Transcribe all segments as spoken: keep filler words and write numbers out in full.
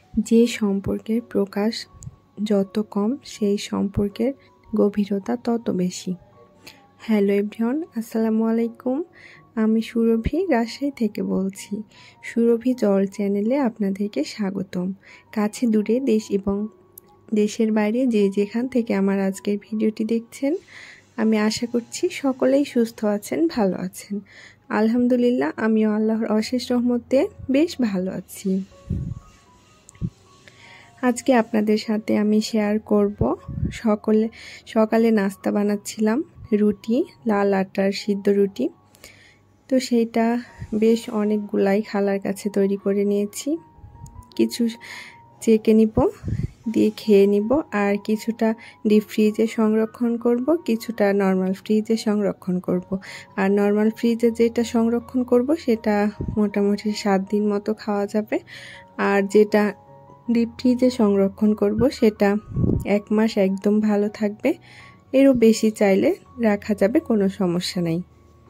যে সম্পর্কের প্রকাশ যত কম সেই সম্পর্কের গভীরতা তত বেশি। হ্যালো এভরিওয়ান, আসসালামু আলাইকুম। আমি সুরভি রাজশাহী থেকে বলছি। সুরভি জল চ্যানেলে আপনাদেরকে স্বাগতম। কাছে দূরে দেশ এবং দেশের বাইরে যে যেখান থেকে আমার আজকের ভিডিওটি দেখছেন, আমি আশা করছি সকলেই সুস্থ আছেন, ভালো আছেন। আলহামদুলিল্লাহ, আমিও আল্লাহর অশেষ রহমতে বেশ ভালো আছি। আজকে আপনাদের সাথে আমি শেয়ার করব সকলে সকালে নাস্তা বানাচ্ছিলাম, রুটি, লাল আটার সিদ্ধ রুটি। তো সেইটা বেশ অনেকগুলাই খালার কাছে তৈরি করে নিয়েছি। কিছু চেকে নিব, দিয়ে খেয়ে নিব, আর কিছুটা ডিপ ফ্রিজে সংরক্ষণ করব, কিছুটা নর্মাল ফ্রিজে সংরক্ষণ করব। আর নর্মাল ফ্রিজে যেটা সংরক্ষণ করব সেটা মোটামুটি সাত দিন মতো খাওয়া যাবে, আর যেটা ডিপ ফ্রিজে সংরক্ষণ করব সেটা এক মাস একদম ভালো থাকবে। এরও বেশি চাইলে রাখা যাবে, কোনো সমস্যা নাই।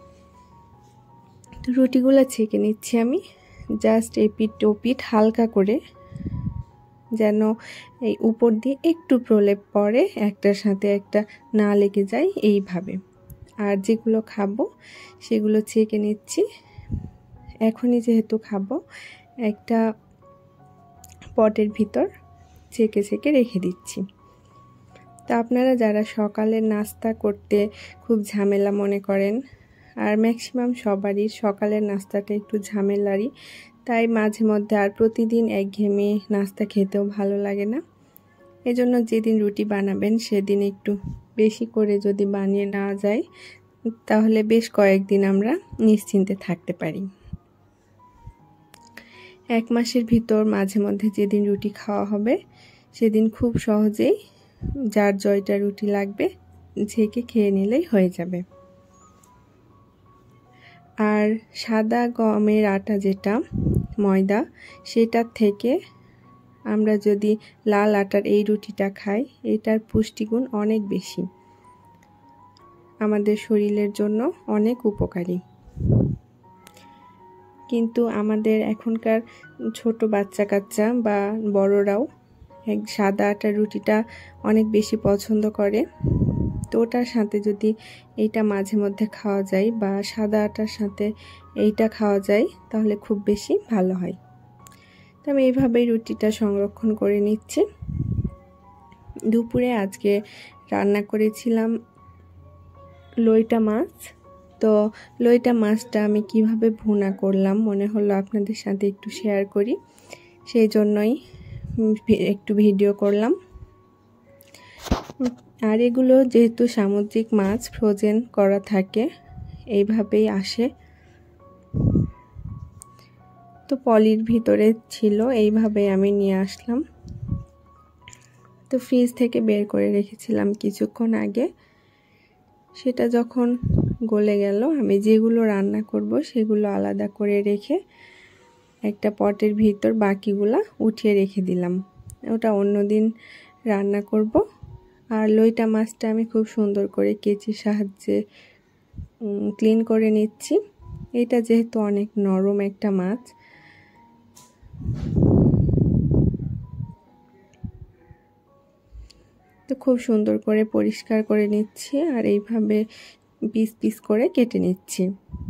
রুটিগুলো ছেঁকে নিচ্ছি আমি, জাস্ট এপিট ওপিট হালকা করে, যেন এই উপর দিয়ে একটু প্রলেপ পড়ে, একটার সাথে একটা না লেগে যায় এইভাবে। আর যেগুলো খাবো সেগুলো ছেঁকে নিচ্ছি। এখনই যেহেতু খাবো, একটা পটের ভিতর ছেঁকে ছেঁকে রেখে দিচ্ছি। তা আপনারা যারা সকালের নাস্তা করতে খুব ঝামেলা মনে করেন, আর ম্যাক্সিমাম সবারই সকালের নাস্তাটা একটু ঝামেলারই, তাই মাঝে মধ্যে আর প্রতিদিন একঘেয়েমি নাস্তা খেতেও ভালো লাগে না। এজন্য যেদিন রুটি বানাবেন সেদিন একটু বেশি করে যদি বানিয়ে নেওয়া যায়, তাহলে বেশ কয়েকদিন আমরা নিশ্চিন্তে থাকতে পারি। এক মাসের ভিতর মাঝে মধ্যে যেদিন রুটি খাওয়া হবে সেদিন খুব সহজেই যার জয়টা রুটি লাগবে ছেঁকে খেয়ে নিলেই হয়ে যাবে। আর সাদা গমের আটা যেটা ময়দা, সেটার থেকে আমরা যদি লাল আটার এই রুটিটা খাই, এটার পুষ্টিগুণ অনেক বেশি, আমাদের শরীরের জন্য অনেক উপকারী। কিন্তু আমাদের এখনকার ছোট বাচ্চা কাচ্চা বা বড়রাও এক সাদা আটার রুটিটা অনেক বেশি পছন্দ করে। তো ওটার সাথে যদি এইটা মাঝে মধ্যে খাওয়া যায় বা সাদা আটার সাথে এইটা খাওয়া যায়, তাহলে খুব বেশি ভালো হয়। তো আমি এইভাবেই রুটিটা সংরক্ষণ করে নিচ্ছি। দুপুরে আজকে রান্না করেছিলাম লইটা মাছ। তো লইটা মাছটা আমি কিভাবে ভুনা করলাম মনে হলো আপনাদের সাথে একটু শেয়ার করি, সেই জন্যই একটু ভিডিও করলাম। আর এগুলো যেহেতু সামুদ্রিক মাছ, ফ্রোজেন করা থাকে, এইভাবেই আসে। তো পলির ভিতরে ছিল, এইভাবে আমি নিয়ে আসলাম। তো ফ্রিজ থেকে বের করে রেখেছিলাম কিছুক্ষণ আগে। সেটা যখন গলে গেল, আমি যেগুলো রান্না করব সেগুলো আলাদা করে রেখে একটা পটের ভিতর বাকিগুলা উঠিয়ে রেখে দিলাম। ওটা অন্যদিন রান্না করব। আর লইটা মাছটা আমি খুব সুন্দর করে কেচির সাহায্যে ক্লিন করে নিচ্ছি। এটা যেহেতু অনেক নরম একটা মাছ, তো খুব সুন্দর করে পরিষ্কার করে নিচ্ছি, আর এইভাবে পিস পিস করে কেটে নিচ্ছি।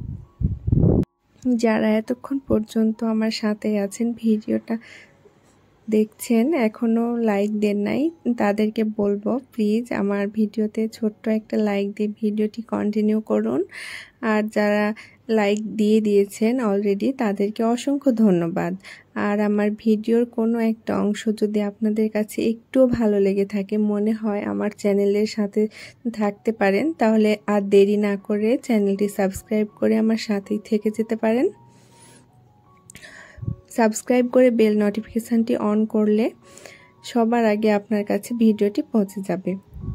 যারা এতক্ষণ পর্যন্ত আমার সাথে আছেন, ভিডিওটা দেখছেন, এখনও লাইক দেন নাই, তাদেরকে বলবো প্লিজ আমার ভিডিওতে ছোট্ট একটা লাইক দিয়ে ভিডিওটি কন্টিনিউ করুন। আর যারা লাইক দিয়ে দিয়েছেন অলরেডি, তাদেরকে অসংখ্য ধন্যবাদ। আর আমার ভিডিওর কোনো একটা অংশ যদি আপনাদের কাছে একটুও ভালো লেগে থাকে, মনে হয় আমার চ্যানেলের সাথে থাকতে পারেন, তাহলে আর দেরি না করে চ্যানেলটি সাবস্ক্রাইব করে আমার সাথেই থেকে যেতে পারেন। সাবস্ক্রাইব করে বেল নোটিফিকেশানটি অন করলে সবার আগে আপনার কাছে ভিডিওটি পৌঁছে যাবে।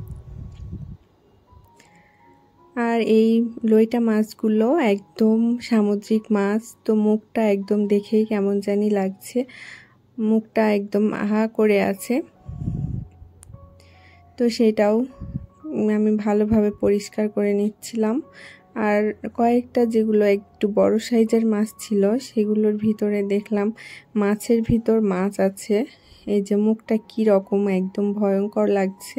আর এই লইটা মাছগুলো একদম সামুদ্রিক মাছ, তো মুখটা একদম দেখেই কেমন জানি লাগছে, মুখটা একদম আহা করে আছে। তো সেটাও আমি ভালোভাবে পরিষ্কার করে নিচ্ছিলাম। আর কয়েকটা যেগুলো একটু বড় সাইজের মাছ ছিল সেগুলোর ভিতরে দেখলাম মাছের ভিতর মাছ আছে। এই যে মুখটা কি রকম একদম ভয়ঙ্কর লাগছে।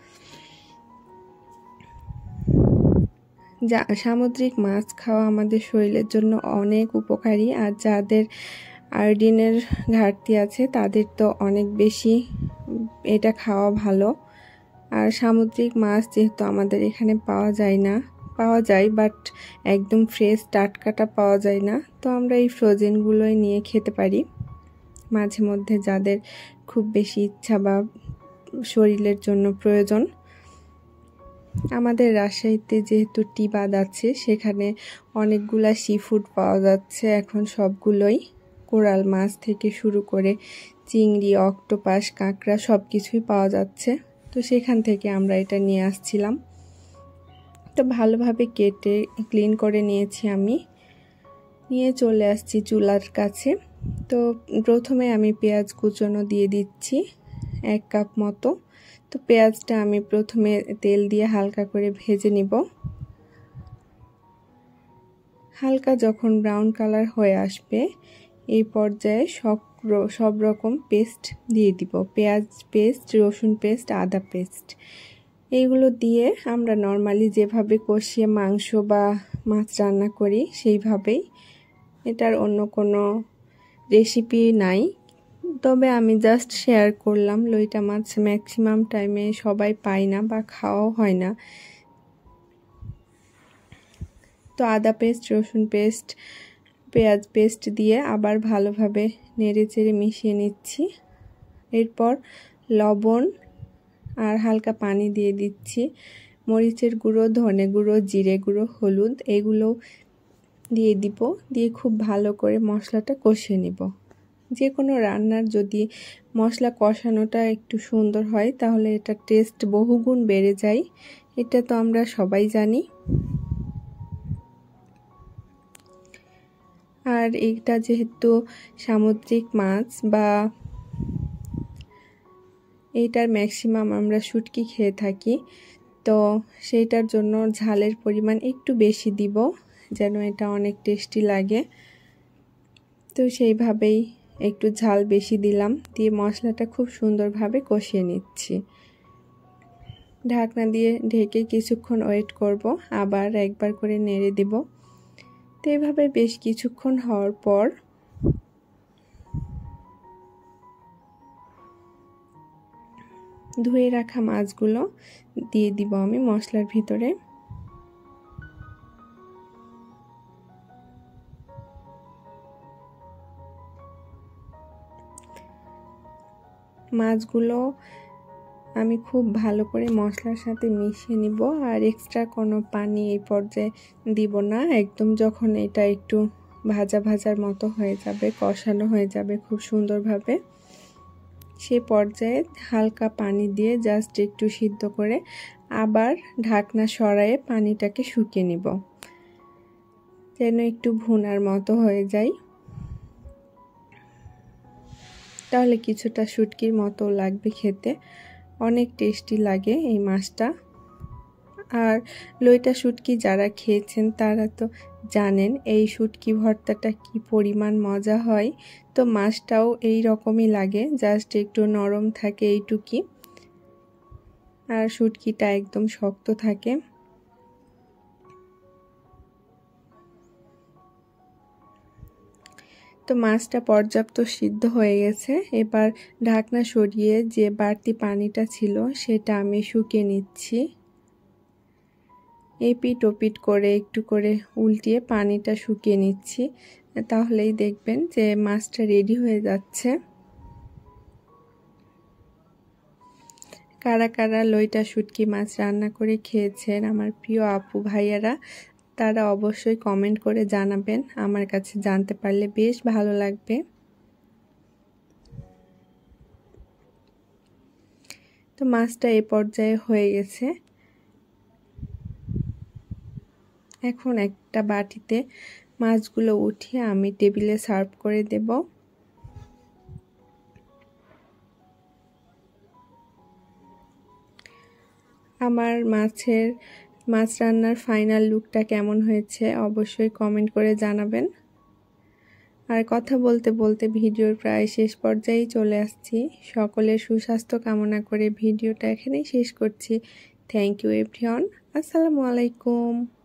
যা সামুদ্রিক মাছ খাওয়া আমাদের শরীরের জন্য অনেক উপকারী, আর যাদের আয়োডিনের ঘাটতি আছে তাদের তো অনেক বেশি এটা খাওয়া ভালো। আর সামুদ্রিক মাছ যেহেতু আমাদের এখানে পাওয়া যায় না, পাওয়া যায় বাট একদম ফ্রেশ টাটকাটা পাওয়া যায় না, তো আমরা এই ফ্রোজেনগুলোই নিয়ে খেতে পারি মাঝে মধ্যে যাদের খুব বেশি ইচ্ছা বা শরীরের জন্য প্রয়োজন। আমাদের রাজশাহীতে যেহেতু টিবাদ আছে সেখানে অনেকগুলা সি ফুড পাওয়া যাচ্ছে এখন, সবগুলোই কোরাল মাছ থেকে শুরু করে চিংড়ি, অক্টোপাস, কাঁকড়া সব কিছুই পাওয়া যাচ্ছে। তো সেখান থেকে আমরা এটা নিয়ে আসছিলাম। তো ভালোভাবে কেটে ক্লিন করে নিয়েছি আমি, নিয়ে চলে আসছি চুলার কাছে। তো প্রথমে আমি পেঁয়াজ কুচনো দিয়ে দিচ্ছি এক কাপ মতো। তো পেঁয়াজটা আমি প্রথমে তেল দিয়ে হালকা করে ভেজে নিব। হালকা যখন ব্রাউন কালার হয়ে আসবে এই পর্যায়ে সব সব রকম পেস্ট দিয়ে দিব, পেঁয়াজ পেস্ট, রসুন পেস্ট, আদা পেস্ট, এইগুলো দিয়ে আমরা নর্মালি যেভাবে কষিয়ে মাংস বা মাছ রান্না করি সেইভাবেই। এটার অন্য কোনো রেসিপি নাই, তবে আমি জাস্ট শেয়ার করলাম। লইটা মাছ ম্যাক্সিমাম টাইমে সবাই পায় না বা খাওয়াও হয় না। তো আদা পেস্ট, রসুন পেস্ট, পেঁয়াজ পেস্ট দিয়ে আবার ভালোভাবে নেড়ে চেড়ে মিশিয়ে নিচ্ছি। এরপর লবণ আর হালকা পানি দিয়ে দিচ্ছি। মরিচের গুঁড়ো, ধনে গুঁড়ো, জিরে গুঁড়ো, হলুদ এগুলো দিয়ে দিব। দিয়ে খুব ভালো করে মশলাটা কষিয়ে নিব। যে কোনো রান্নার যদি মশলা কষানোটা একটু সুন্দর হয় তাহলে এটা টেস্ট বহুগুণ বেড়ে যায়, এটা তো আমরা সবাই জানি। আর এইটা যেহেতু সামুদ্রিক মাছ বা এইটার ম্যাক্সিমাম আমরা শুটকি খেয়ে থাকি, তো সেইটার জন্য ঝালের পরিমাণ একটু বেশি দিব যেন এটা অনেক টেস্টি লাগে। তো সেইভাবেই একটু ঝাল বেশি দিলাম, দিয়ে মশলাটা খুব সুন্দরভাবে কষিয়ে নিচ্ছি। ঢাকনা দিয়ে ঢেকে কিছুক্ষণ ওয়েট করব, আবার একবার করে নেড়ে দেব। তো এইভাবে বেশ কিছুক্ষণ হওয়ার পর ধুয়ে রাখা মাছগুলো দিয়ে দিব আমি মশলার ভিতরে। মাছগুলো আমি খুব ভালো করে মশলার সাথে মিশিয়ে নিব, আর এক্সট্রা কোনো পানি এই পর্যায়ে দিব না। একদম যখন এটা একটু ভাজা ভাজার মতো হয়ে যাবে, কষানো হয়ে যাবে খুব সুন্দরভাবে, সে পর্যায়ে হালকা পানি দিয়ে জাস্ট একটু সিদ্ধ করে আবার ঢাকনা সরায়ে পানিটাকে শুকিয়ে নিব যেন একটু ভুনার মতো হয়ে যায়। তাহলে কিছুটা শুটকির মতো লাগবে খেতে, অনেক টেস্টি লাগে এই মাছটা। আর লইটা শুটকি যারা খেয়েছেন তারা তো জানেন এই শুটকি ভর্তাটা কি পরিমাণ মজা হয়। তো মাছটাও এই রকমই লাগে, জাস্ট একটু নরম থাকে এইটুকি, আর শুটকিটা একদম শক্ত থাকে। তো মাছটা পর্যাপ্ত সিদ্ধ হয়ে গেছে, এবার ঢাকনা সরিয়ে যে বাড়তি পানিটা ছিল সেটা আমি শুকিয়ে নিচ্ছি। এপিট ওপিট করে একটু করে উল্টিয়ে পানিটা শুকিয়ে নিচ্ছি, তাহলেই দেখবেন যে মাছটা রেডি হয়ে যাচ্ছে। কারা কারা লইটা শুটকি মাছ রান্না করে খেয়েছেন আমার প্রিয় আপু ভাইয়ারা, তারা অবশ্যই কমেন্ট করে জানাবেন, আমার কাছে জানতে পারলে বেশ ভালো লাগবে। তো মাছটা এ পর্যায়ে হয়ে গেছে, এখন একটা বাটিতে মাছগুলো উঠিয়ে আমি টেবিলে সার্ভ করে দেব। আমার মাছের মাছ রান্নার ফাইনাল লুকটা কেমন হয়েছে অবশ্যই কমেন্ট করে জানাবেন। আর কথা বলতে বলতে ভিডিওর প্রায় শেষ পর্যায়ে চলে আসছি। সকলের সুস্বাস্থ্য কামনা করে ভিডিওটা এখানেই শেষ করছি। Thank you everyone. আসসালামু আলাইকুম।